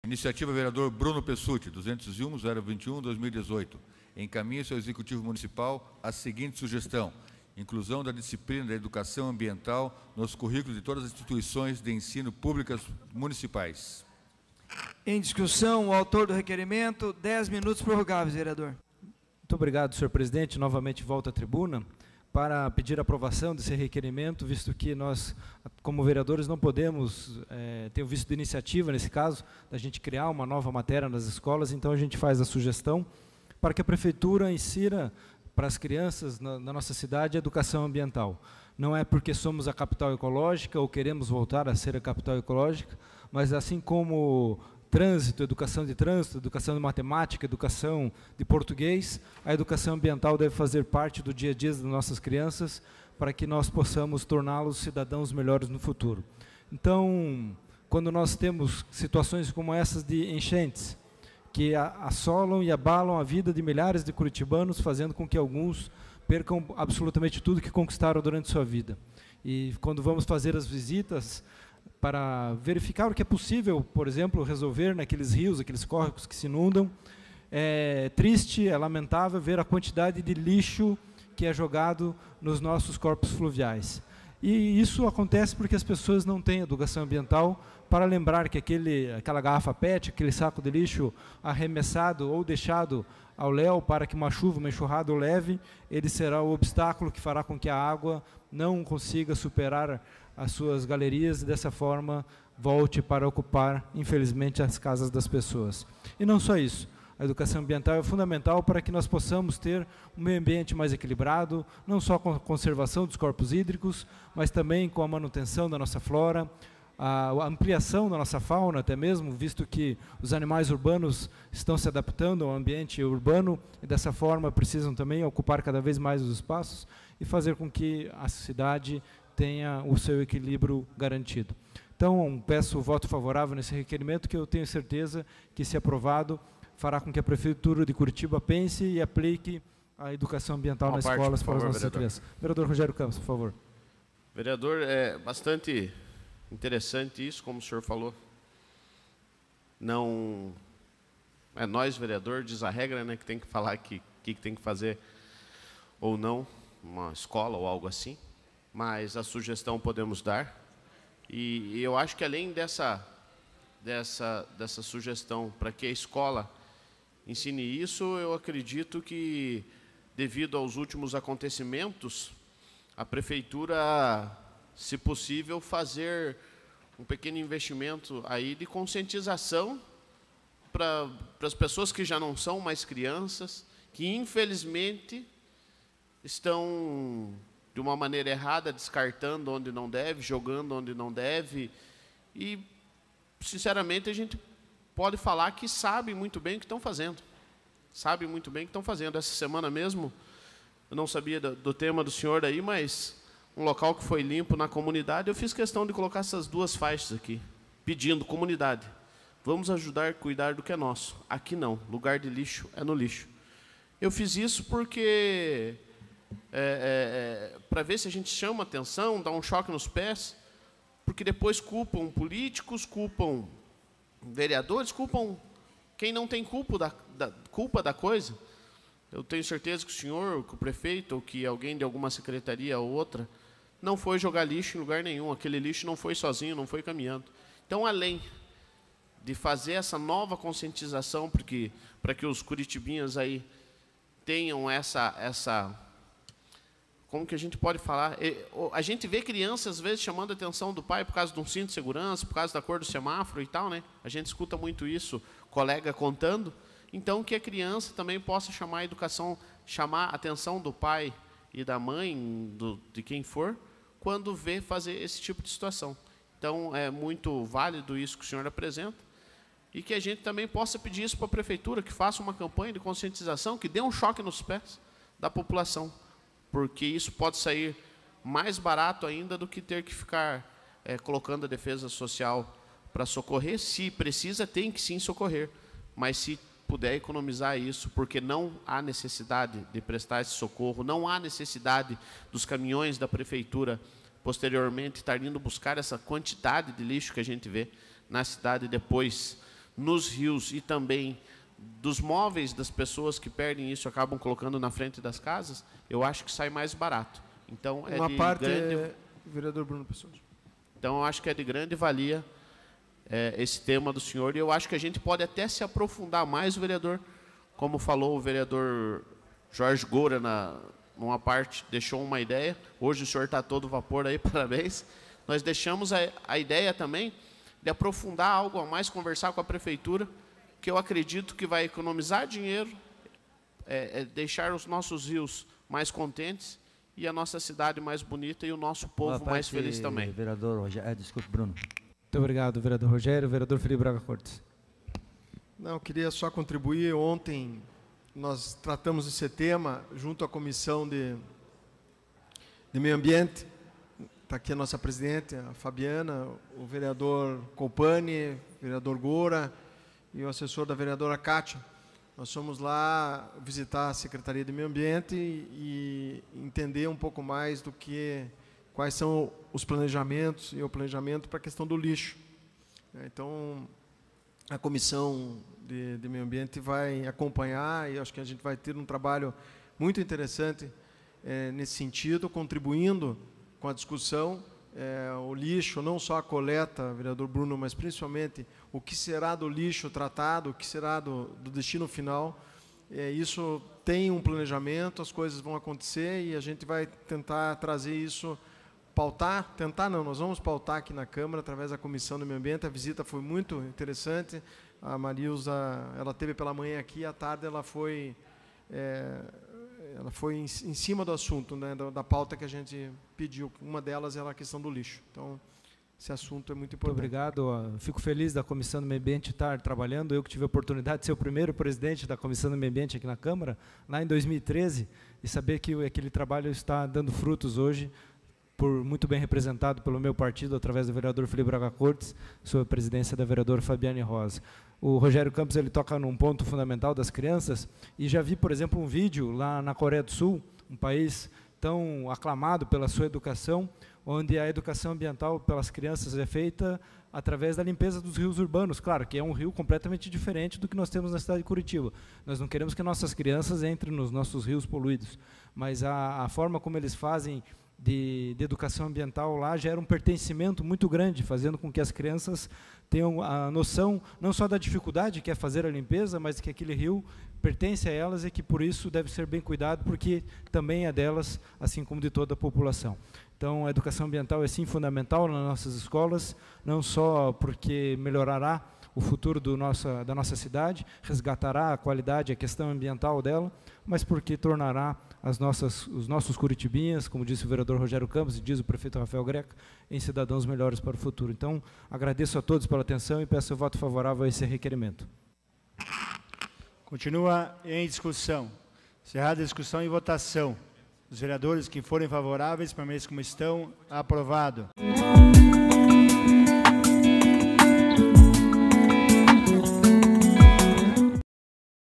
Iniciativa vereador Bruno Pessutti, 201.021/2018. Encaminha-se ao Executivo Municipal a seguinte sugestão: inclusão da disciplina da educação ambiental nos currículos de todas as instituições de ensino públicas municipais. Em discussão, o autor do requerimento, 10 minutos prorrogáveis, vereador. Muito obrigado, senhor presidente. Novamente volto à tribuna para pedir a aprovação desse requerimento, visto que nós, como vereadores, não podemos ter o vício de iniciativa, nesse caso, da gente criar uma nova matéria nas escolas, então a gente faz a sugestão para que a Prefeitura insira para as crianças na nossa cidade a educação ambiental. Não é porque somos a capital ecológica ou queremos voltar a ser a capital ecológica, mas assim como trânsito, educação de matemática, educação de português, a educação ambiental deve fazer parte do dia a dia das nossas crianças para que nós possamos torná-los cidadãos melhores no futuro. Então, quando nós temos situações como essas de enchentes, que assolam e abalam a vida de milhares de curitibanos, fazendo com que alguns percam absolutamente tudo que conquistaram durante sua vida. E quando vamos fazer as visitas para verificar o que é possível, por exemplo, resolver naqueles rios, aqueles córregos que se inundam, é triste, é lamentável ver a quantidade de lixo que é jogado nos nossos corpos fluviais. E isso acontece porque as pessoas não têm educação ambiental para lembrar que aquela garrafa PET, aquele saco de lixo arremessado ou deixado ao léu para que uma chuva, uma enxurrada o leve, ele será o obstáculo que fará com que a água não consiga superar as suas galerias e dessa forma volte para ocupar, infelizmente, as casas das pessoas. E não só isso. A educação ambiental é fundamental para que nós possamos ter um meio ambiente mais equilibrado, não só com a conservação dos corpos hídricos, mas também com a manutenção da nossa flora, a ampliação da nossa fauna até mesmo, visto que os animais urbanos estão se adaptando ao ambiente urbano e dessa forma precisam também ocupar cada vez mais os espaços e fazer com que a cidade tenha o seu equilíbrio garantido. Então, peço o voto favorável nesse requerimento, que eu tenho certeza que, se aprovado, fará com que a Prefeitura de Curitiba pense e aplique a educação ambiental nas escolas para as nossas crianças. Vereador Rogério Campos, por favor. Vereador, é bastante interessante isso, como o senhor falou. Não é nós, vereador, diz a regra, né, que tem que falar que tem que fazer ou não, uma escola ou algo assim, mas a sugestão podemos dar. E eu acho que além dessa sugestão para que a escola ensine isso, eu acredito que, devido aos últimos acontecimentos, a Prefeitura, se possível, fazer um pequeno investimento aí de conscientização para as pessoas que já não são mais crianças, que infelizmente estão, de uma maneira errada, descartando onde não deve, jogando onde não deve. E, sinceramente, a gente pode falar que sabe muito bem o que estão fazendo. Sabe muito bem o que estão fazendo. Essa semana mesmo, eu não sabia do tema do senhor aí, mas um local que foi limpo na comunidade, eu fiz questão de colocar essas duas faixas aqui, pedindo: comunidade, vamos ajudar a cuidar do que é nosso. Aqui não, lugar de lixo é no lixo. Eu fiz isso porque para ver se a gente chama atenção, dá um choque nos pés, porque depois culpam políticos, culpam vereadores, culpam quem não tem culpa da coisa. Eu tenho certeza que o senhor, que o prefeito, ou que alguém de alguma secretaria ou outra, não foi jogar lixo em lugar nenhum. Aquele lixo não foi sozinho, não foi caminhando. Então, além de fazer essa nova conscientização, para que os curitibinhas aí tenham essa como que a gente pode falar? A gente vê crianças, às vezes, chamando a atenção do pai por causa de um cinto de segurança, por causa da cor do semáforo e tal, né? A gente escuta muito isso, colega contando. Então, que a criança também possa chamar a atenção do pai e da mãe, de quem for, quando vê fazer esse tipo de situação. Então, é muito válido isso que o senhor apresenta, e que a gente também possa pedir isso para a Prefeitura, que faça uma campanha de conscientização, que dê um choque nos pés da população, porque isso pode sair mais barato ainda do que ter que ficar colocando a defesa social para socorrer. Se precisa, tem que sim socorrer, mas se puder economizar isso, porque não há necessidade de prestar esse socorro, não há necessidade dos caminhões da Prefeitura posteriormente estar indo buscar essa quantidade de lixo que a gente vê na cidade depois nos rios e também dos móveis das pessoas que perdem isso, acabam colocando na frente das casas, eu acho que sai mais barato. Então, vereador Bruno Pessoa. Então, eu acho que é de grande valia esse tema do senhor, e eu acho que a gente pode até se aprofundar mais, vereador, como falou o vereador Jorge Goura, numa parte, deixou uma ideia, hoje o senhor está todo vapor aí, parabéns. Nós deixamos a ideia também de aprofundar algo a mais, conversar com a prefeitura, que eu acredito que vai economizar dinheiro, deixar os nossos rios mais contentes e a nossa cidade mais bonita e o nosso povo mais feliz também. Vereador Rogério, desculpe, Bruno. Muito obrigado, vereador Rogério. Vereador Felipe Braga Cortes. Não, eu queria só contribuir. Ontem nós tratamos esse tema junto à Comissão de Meio Ambiente. Está aqui a nossa presidente, a Fabiana, o vereador Colpani, o vereador Goura e o assessor da vereadora Kátia. Nós fomos lá visitar a Secretaria de Meio Ambiente e entender um pouco mais quais são os planejamentos e o planejamento para a questão do lixo. Então, a Comissão de Meio Ambiente vai acompanhar e acho que a gente vai ter um trabalho muito interessante nesse sentido, contribuindo com a discussão, o lixo, não só a coleta, vereador Bruno, mas principalmente o que será do lixo tratado, o que será do destino final. Isso tem um planejamento, as coisas vão acontecer e a gente vai tentar trazer isso, nós vamos pautar aqui na Câmara, através da Comissão do Meio Ambiente. A visita foi muito interessante, a Marilza, ela esteve pela manhã aqui, à tarde ela foi em cima do assunto, né, da pauta que a gente pediu. Uma delas era a questão do lixo. Então, esse assunto é muito importante. Muito obrigado. Fico feliz da Comissão do Meio Ambiente estar trabalhando. Eu que tive a oportunidade de ser o primeiro presidente da Comissão do Meio Ambiente aqui na Câmara, lá em 2013, e saber que aquele trabalho está dando frutos hoje, muito bem representado pelo meu partido, através do vereador Felipe Braga Cortes, sob a presidência da vereadora Fabiane Rosa. O Rogério Campos ele toca num ponto fundamental das crianças, e já vi, por exemplo, um vídeo lá na Coreia do Sul, um país tão aclamado pela sua educação, onde a educação ambiental pelas crianças é feita através da limpeza dos rios urbanos. Claro que é um rio completamente diferente do que nós temos na cidade de Curitiba. Nós não queremos que nossas crianças entrem nos nossos rios poluídos, mas a forma como eles fazem de educação ambiental lá gera um pertencimento muito grande, fazendo com que as crianças tenham a noção não só da dificuldade que é fazer a limpeza, mas que aquele rio pertence a elas e que por isso deve ser bem cuidado, porque também é delas, assim como de toda a população. Então, a educação ambiental é sim fundamental nas nossas escolas, não só porque melhorará o futuro da nossa cidade, resgatará a qualidade, a questão ambiental dela, mas porque tornará os nossos curitibinhas, como disse o vereador Rogério Campos e diz o prefeito Rafael Greca, em cidadãos melhores para o futuro. Então, agradeço a todos pela atenção e peço o voto favorável a esse requerimento. Continua em discussão. Encerrada a discussão e votação. Os vereadores que forem favoráveis permaneçam como estão. Aprovado.